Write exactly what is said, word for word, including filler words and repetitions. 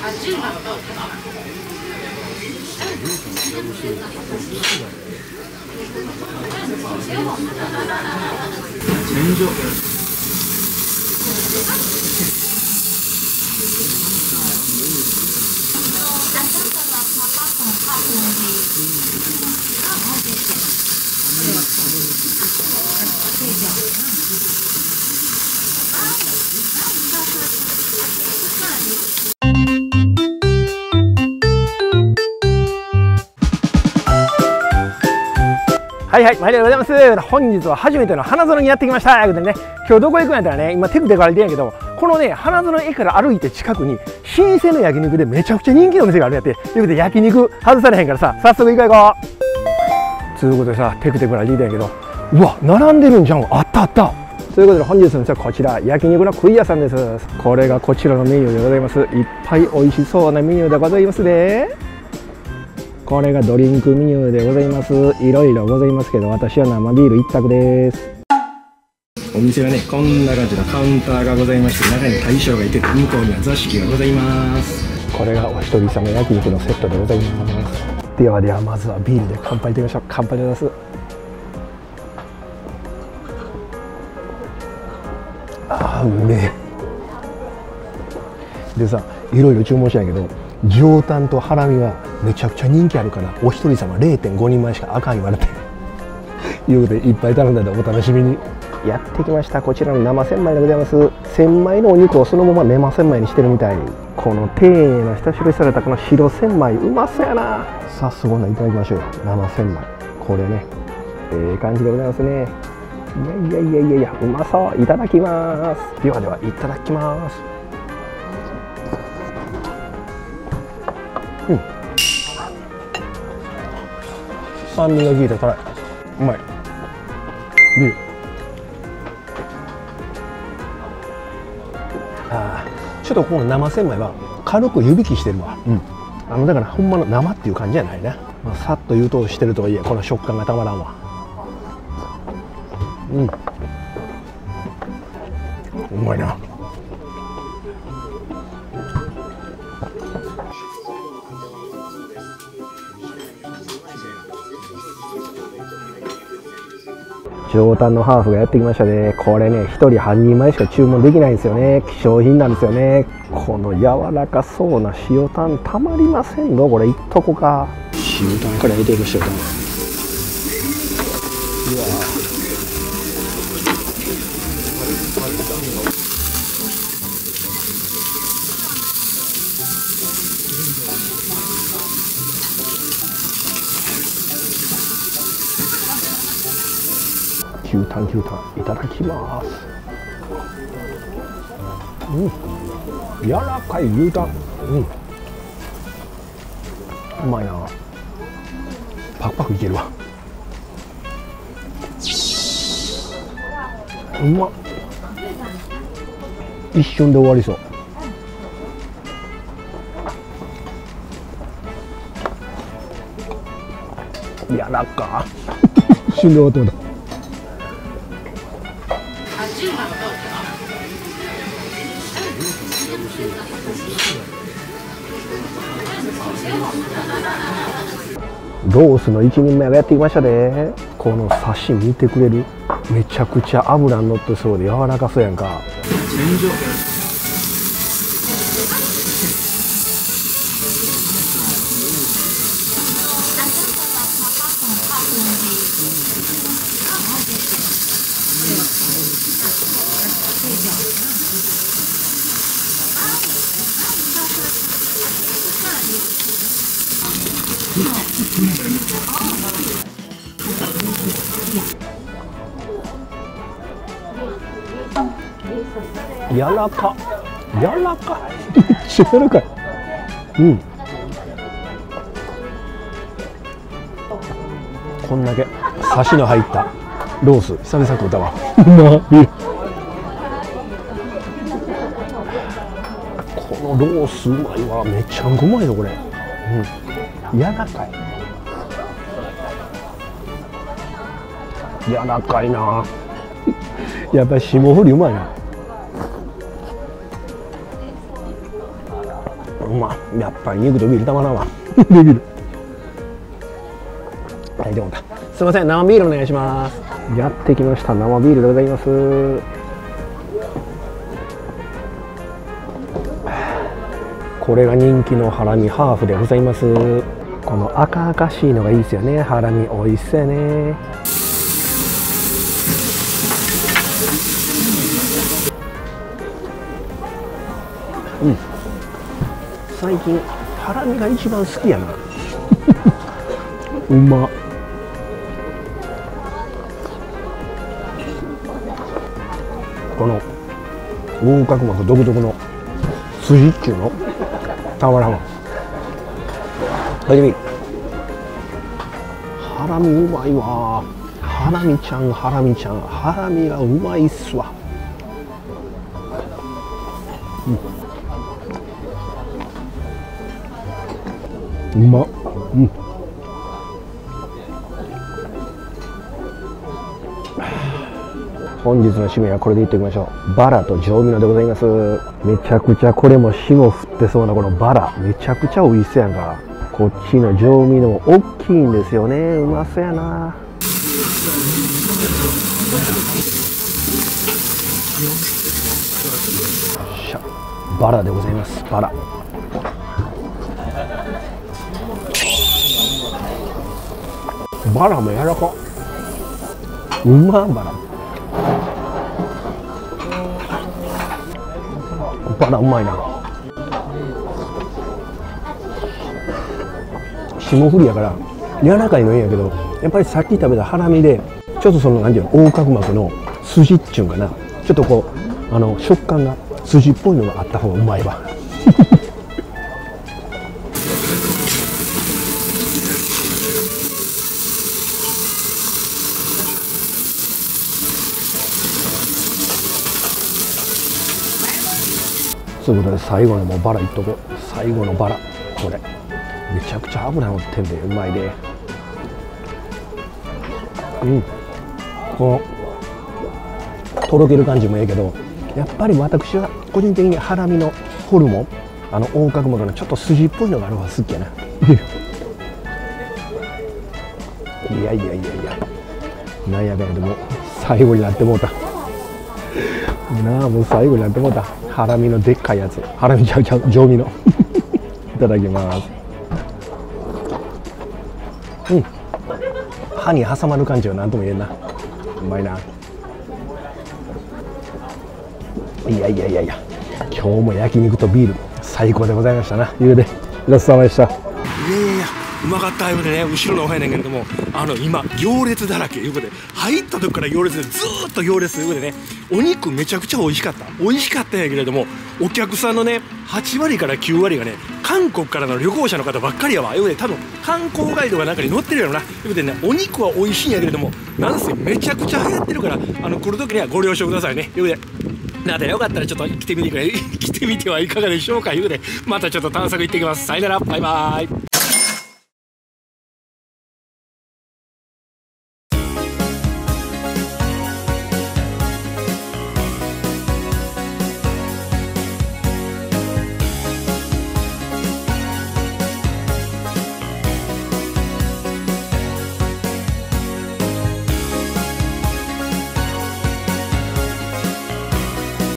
はいはい、毎度ございます。本日は初めての花園にやってきました。ということでね、今日どこ行くんやったらね、今テクテク歩いてんやけど、このね、花園駅から歩いて近くに、老舗の焼肉でめちゃくちゃ人気のお店があるんやって。ということで、焼肉外されへんからさ、早速行こう行こう。ということでさ、テクテク歩いてんやけど、うわ、並んでるんじゃん。あったあった。ということで、本日の店はこちら、焼肉の食い屋さんです。これがこちらのメニューでございます。いっぱい美味しそうなメニューでございますね。これがドリンクメニューでございます。いろいろございますけど、私は生ビール一択です。お店はね、こんな感じのカウンターがございまして、中に大将がいて、向こうには座敷がございます。これがお一人様焼肉のセットでございます。ではでは、まずはビールで乾杯といきましょう。乾杯でございます。あー、うめえ。でさ、いろいろ注文したんやけど、上タンとハラミはめちゃくちゃ人気あるから、お一人様 れいてんごにんまえしかあかん言われていうことでいっぱい頼んだんで、お楽しみに。やってきました、こちらの生千枚でございます。千枚のお肉をそのまま生千枚にしてるみたい。この丁寧な下処理されたこの白千枚、うまそうやな。早速こんなんいただきましょうよ。生千枚、これね、ええ感じでございますね。いやいやいやいやいや、うまそう。いただきます。ではでは、いただきます。うん、酸味が効いて辛い。うまい。ビール。ああ、ちょっとこの生千枚は軽く湯引きしてるわ。うん、あのだからほんまの生っていう感じじゃないな。まあ、さっと湯通してるとはいえ、この食感がたまらんわ。うん、うまいな。上タンのハーフがやってきましたね。これね、ひとりはんにんまえしか注文できないんですよね。希少品なんですよね。この柔らかそうな塩タンたまりませんの。これいっとこか。塩タンから入れていく。塩タン、うわ牛タン牛タンいただきます。うん、柔らかい牛タン、うん、うまいな。パクパクいけるわ。うまっ。一瞬で終わりそう。柔らか一瞬で終わってもた。ロースのいちにんめがやってきましたね。このサシ見てくれる。めちゃくちゃ脂乗ってそうで柔らかそうやんか。柔らか、柔らかい、めっちゃ柔らかい。うん、こんだけサシの入ったロース久々食うたわ。このロースうまいわ。めちゃうまいのこれ。うん、柔らかい。柔らかいな。やっぱり霜降りうまいな。うまやっぱり肉とビールたまらんわビールはいでもたすいません生ビールお願いします。やってきました生ビールでございます。これが人気のハラミハーフでございます。この赤々しいのがいいですよね。ハラミ美味しそうやね。うん、最近ハラミが一番好きやなうまっ。この横隔膜独特の筋っていうのたまらんわ。食べてみる。ハラミうまいわ。ハラミちゃんハラミちゃんハラミがうまいっすわ。うん、うまっ。うん。本日の締めはこれでいっておきましょう。バラと上味のでございます。めちゃくちゃこれも霜降ってそうなこのバラめちゃくちゃ美味しそうやんか。こっちの上味のも大きいんですよね。うまそうやな。しゃバラでございます。バラバラも柔らかうまバラバラうまいな。霜降りやから柔らかいのいいんやけど、やっぱりさっき食べたハラミでちょっとそのなんていうの横隔膜の筋っちゅうんかな、ちょっとこうあの食感が筋っぽいのがあった方がうまいわそういうことで最後のもうバラいっとこう。最後のバラこれめちゃくちゃ脂乗ってんでうまいで。うんこのとろける感じもええけど、やっぱり私は個人的にハラミのホルモンあの横隔膜のちょっと筋っぽいのがある方が好きやないやいやいやいやなんやかんやでも最後になってもうたなあ。もう最後になってもうた。ハラミのでっかいやつ、ハラミちゃうちゃう上味のいただきます。うん歯に挟まる感じは何とも言えんな。うまいな。いやいやいやいや今日も焼肉とビール最高でございましたな。ゆうでごちそうさまでした。いやいやいやうまかったようでね、後ろの方やねんけれども、あの今行列だらけいうことで、入った時から行列でずーっと行列ということでね、お肉めちゃくちゃ美味しかった美味しかったんやけれども、お客さんのねはちわりからきゅうわりがね韓国からの旅行者の方ばっかりやわ。いうことで多分観光ガイドがなんかに載ってるやろな。いうことでね、お肉は美味しいんやけれども、なんせめちゃくちゃ流行ってるから、あの来る時にはご了承くださいね。いうことでなのでよかったらちょっと来てみてくれ来てみてはいかがでしょうか。いうことでまたちょっと探索行ってきます。さよならバイバーイ。